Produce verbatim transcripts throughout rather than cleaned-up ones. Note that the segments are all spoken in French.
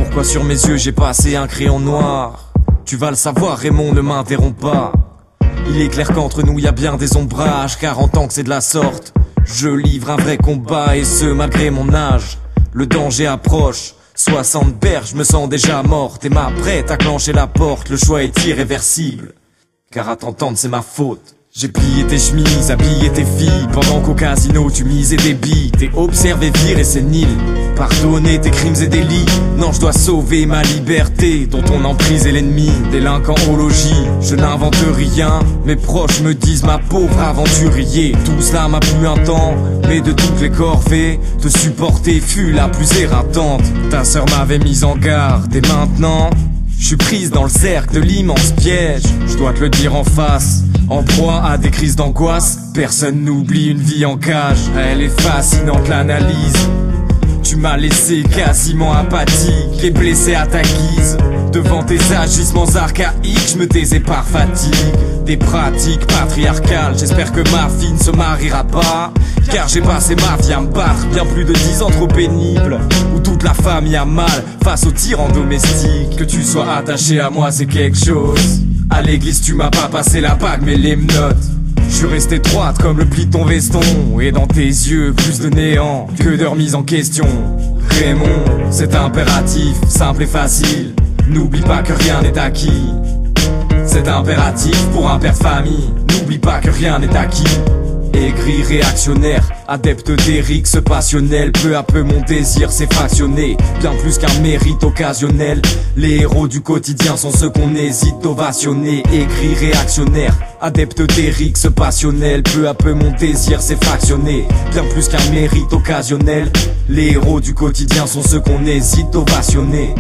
Pourquoi sur mes yeux j'ai passé un crayon noir? Tu vas le savoir, Raymond, ne m'interromps pas. Il est clair qu'entre nous y a bien des ombrages, quarante ans que c'est de la sorte. Je livre un vrai combat et ce malgré mon âge. Le danger approche, soixante berges, je me sens déjà morte. Et m'apprête à clencher la porte, le choix est irréversible. Car à t'entendre c'est ma faute. J'ai plié tes chemises, habillé tes filles, pendant qu'au casino tu misais des billes. T'es observé, viré, sénile. Pardonner tes crimes et délits. Non, je dois sauver ma liberté, dont on emprise est l'ennemi. Délinquant au logis, je n'invente rien. Mes proches me disent ma pauvre aventurier. Tout cela m'a plu un temps, mais de toutes les corvées, te supporter fut la plus éreintante. Ta sœur m'avait mise en garde, et maintenant je suis prise dans le cercle de l'immense piège. Je dois te le dire en face, en proie à des crises d'angoisse. Personne n'oublie une vie en cage, elle est fascinante l'analyse. Tu m'as laissé quasiment apathique et blessé à ta guise. Devant tes agissements archaïques, je me taisais par fatigue. Des pratiques patriarcales, j'espère que ma fille ne se mariera pas. Car j'ai passé ma vie à me battre, bien plus de dix ans trop pénibles, où toute la famille a mal face aux tyrans domestiques. Que tu sois attaché à moi c'est quelque chose. À l'église tu m'as pas passé la bague mais les menottes. Je suis resté droite comme le pli de ton veston, et dans tes yeux plus de néant que de remise en question. Raymond, c'est impératif, simple et facile. N'oublie pas que rien n'est acquis. C'est impératif pour un père de famille. N'oublie pas que rien n'est acquis. Aigri, réactionnaire, adepte des rixes passionnels. Peu à peu mon désir s'est fractionné, bien plus qu'un mérite occasionnel. Les héros du quotidien sont ceux qu'on hésite d'ovationner. Aigri, réactionnaire, adepte des rixes passionnels. Peu à peu mon désir s'est fractionné, bien plus qu'un mérite occasionnel. Les héros du quotidien sont ceux qu'on hésite d'ovationner.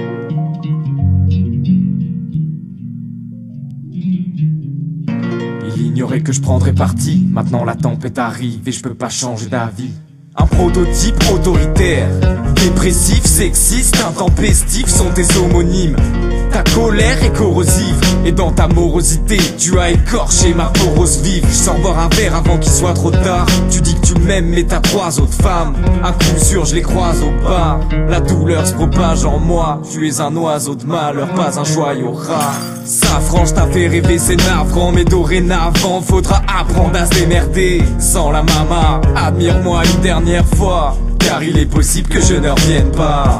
Il ignorait que je prendrais parti. Maintenant la tempête arrive et je peux pas changer d'avis. Un prototype autoritaire, dépressif, sexiste, intempestif sont tes homonymes. Ta colère est corrosive, et dans ta morosité tu as écorché ma porose vive. Je sors boire un verre avant qu'il soit trop tard. Tu dis que tu m'aimes mais t'as trois autres femmes. À coup sûr je les croise au bar. La douleur se propage en moi. Tu es un oiseau de malheur, pas un joyau rare. Safran, je t'as fait rêver, c'est navrant, mais dorénavant faudra apprendre à se démerder. Sans la mama, admire-moi une dernière fois, car il est possible que je ne revienne pas.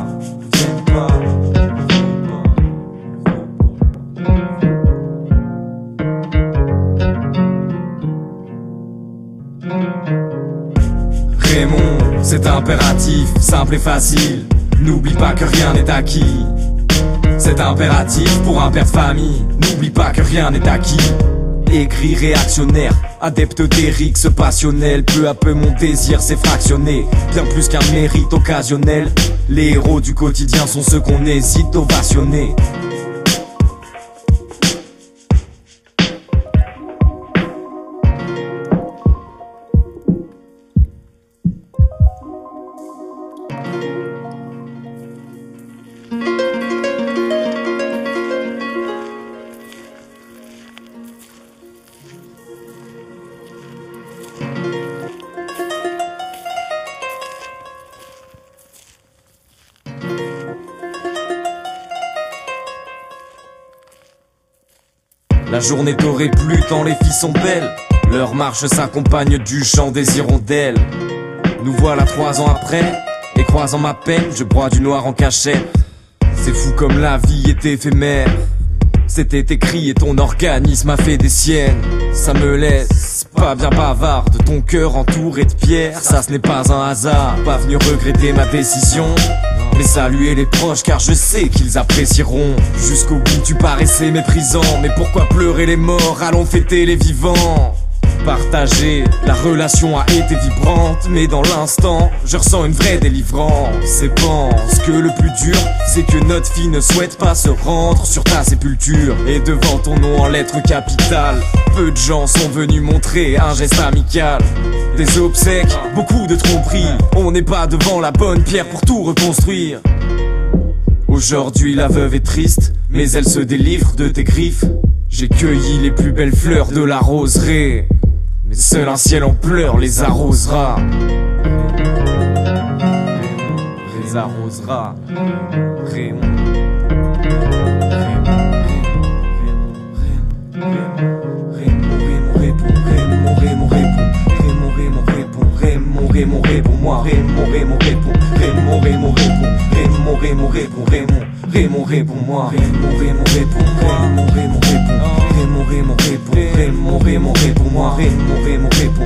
Raymond, c'est impératif, simple et facile. N'oublie pas que rien n'est acquis. C'est impératif pour un père de famille. N'oublie pas que rien n'est acquis. Aigri, réactionnaire, adepte des rixes passionnels. Peu à peu mon désir s'est fractionné, bien plus qu'un mérite occasionnel. Les héros du quotidien sont ceux qu'on hésite d'ovationner. La journée t'aurait plu tant les filles sont belles. Leur marche s'accompagne du chant des hirondelles. Nous voilà trois ans après, et croisant ma peine, je bois du noir en cachette. C'est fou comme la vie est éphémère. C'était écrit et ton organisme a fait des siennes. Ça me laisse pas bien bavarde, ton cœur entouré de pierres. Ça ce n'est pas un hasard, pas venu regretter ma décision, mais saluer les proches car je sais qu'ils apprécieront. Jusqu'au bout tu paraissais méprisant, mais pourquoi pleurer les morts, allons fêter les vivants. Partager, la relation a été vibrante, mais dans l'instant, je ressens une vraie délivrance. Et pense que le plus dur, c'est que notre fille ne souhaite pas se rendre sur ta sépulture. Et devant ton nom en lettres capitales, peu de gens sont venus montrer un geste amical. Des obsèques, beaucoup de tromperies, on n'est pas devant la bonne pierre pour tout reconstruire. Aujourd'hui la veuve est triste, mais elle se délivre de tes griffes. J'ai cueilli les plus belles fleurs de la roseraie, mais seul un ciel en pleurs les arrosera. les arrosera. Raymond. Raymond répond, moi Raymond, Raymond répond, Raymond, Raymond répond, Raymond, Raymond répond, Raymond, Raymond répond, moi Raymond, Raymond répond, moi Raymond, Raymond répond, Raymond, Raymond répond, Raymond, Raymond répond, moi Raymond, Raymond répond,